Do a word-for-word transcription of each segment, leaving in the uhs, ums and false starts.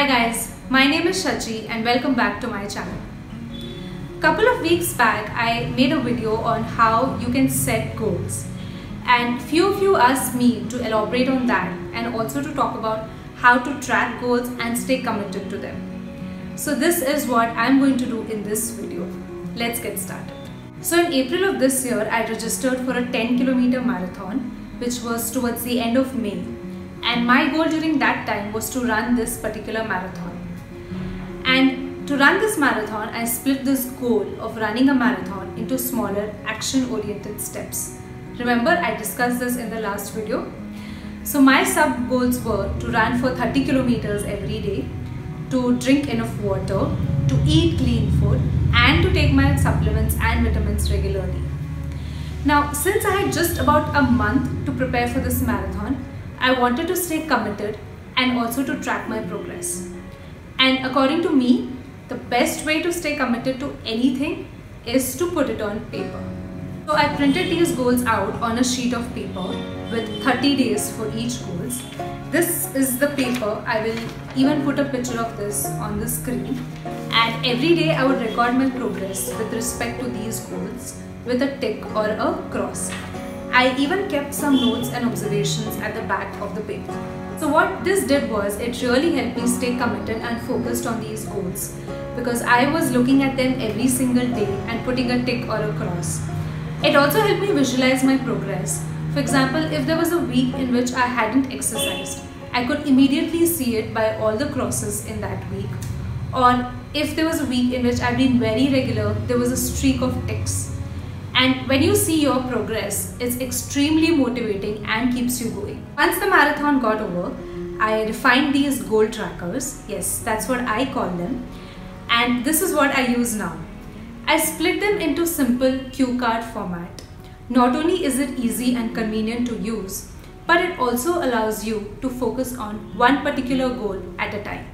guys, my name is Shachi and welcome back to my channel. Couple of weeks back I made a video on how you can set goals, and few of you asked me to elaborate on that and also to talk about how to track goals and stay committed to them. So this is what I'm going to do in this video. Let's get started. So in April of this year I registered for a ten kilometer marathon, which was towards the end of May. And my goal during that time was to run this particular marathon. And to run this marathon, I split this goal of running a marathon into smaller action-oriented steps. Remember, I discussed this in the last video. So my sub goals were to run for thirty kilometers every day, to drink enough water, to eat clean food, and to take my supplements and vitamins regularly. Now, since I had just about a month to prepare for this marathon, I wanted to stay committed and also to track my progress. And according to me, the best way to stay committed to anything is to put it on paper. So I printed these goals out on a sheet of paper with thirty days for each goals. This is the paper. I will even put a picture of this on the screen. And every day I would record my progress with respect to these goals with a tick or a cross. I even kept some notes and observations at the back of the paper. So what this did was, it really helped me stay committed and focused on these goals, because I was looking at them every single day and putting a tick or a cross. It also helped me visualize my progress. For example, if there was a week in which I hadn't exercised, I could immediately see it by all the crosses in that week. Or if there was a week in which I've been very regular, there was a streak of ticks. And when you see your progress, it's extremely motivating and keeps you going. Once the marathon got over, I refined these goal trackers. Yes, that's what I call them. And this is what I use now. I split them into simple cue card format. Not only is it easy and convenient to use, but it also allows you to focus on one particular goal at a time.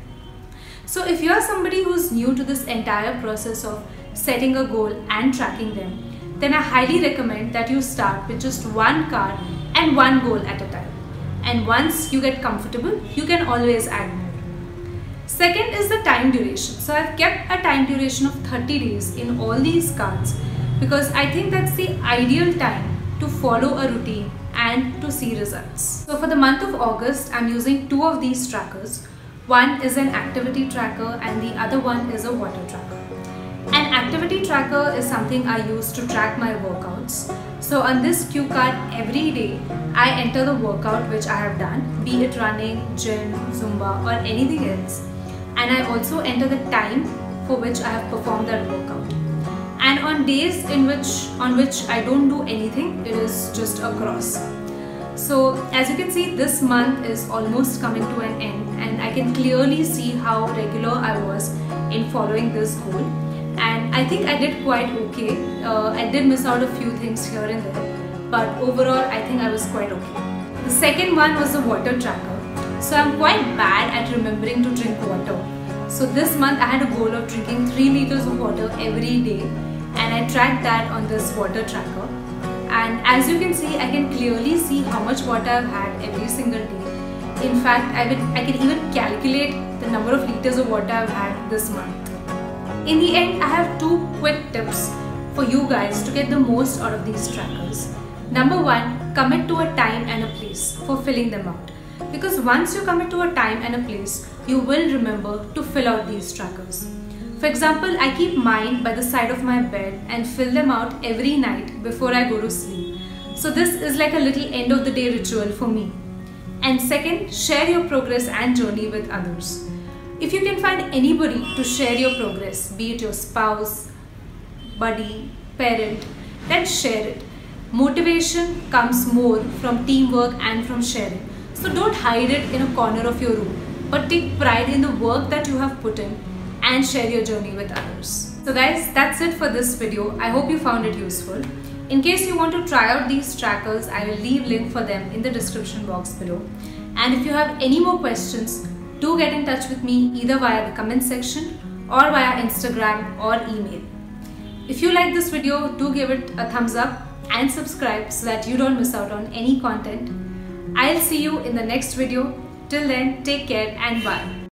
So if you are somebody who's new to this entire process of setting a goal and tracking them, then I highly recommend that you start with just one card and one goal at a time. And once you get comfortable, you can always add more. Second is the time duration. So I've kept a time duration of thirty days in all these cards because I think that's the ideal time to follow a routine and to see results. So for the month of August, I'm using two of these trackers. One is an activity tracker and the other one is a water tracker. An activity tracker is something I use to track my workouts. So on this cue card, every day I enter the workout which I have done, be it running, gym, Zumba or anything else. And I also enter the time for which I have performed that workout. And on days in which on which I don't do anything, it is just a cross. So as you can see, this month is almost coming to an end and I can clearly see how regular I was in following this goal. And I think I did quite okay. Uh, I did miss out a few things here and there, but overall I think I was quite okay. The second one was the water tracker. So I'm quite bad at remembering to drink water. So this month I had a goal of drinking three liters of water every day, and I tracked that on this water tracker. And as you can see, I can clearly see how much water I've had every single day. In fact, I, will, I can even calculate the number of liters of water I've had this month. In the end, I have two quick tips for you guys to get the most out of these trackers. Number one, commit to a time and a place for filling them out. Because once you commit to a time and a place, you will remember to fill out these trackers. For example, I keep mine by the side of my bed and fill them out every night before I go to sleep. So this is like a little end of the day ritual for me. And second, share your progress and journey with others. If you can find anybody to share your progress, be it your spouse, buddy, parent, then share it. Motivation comes more from teamwork and from sharing. So don't hide it in a corner of your room, but take pride in the work that you have put in and share your journey with others. So guys, that's it for this video. I hope you found it useful. In case you want to try out these trackers, I will leave link for them in the description box below. And if you have any more questions, do get in touch with me either via the comment section or via Instagram or email. If you like this video, do give it a thumbs up and subscribe so that you don't miss out on any content. I'll see you in the next video. Till then, take care and bye.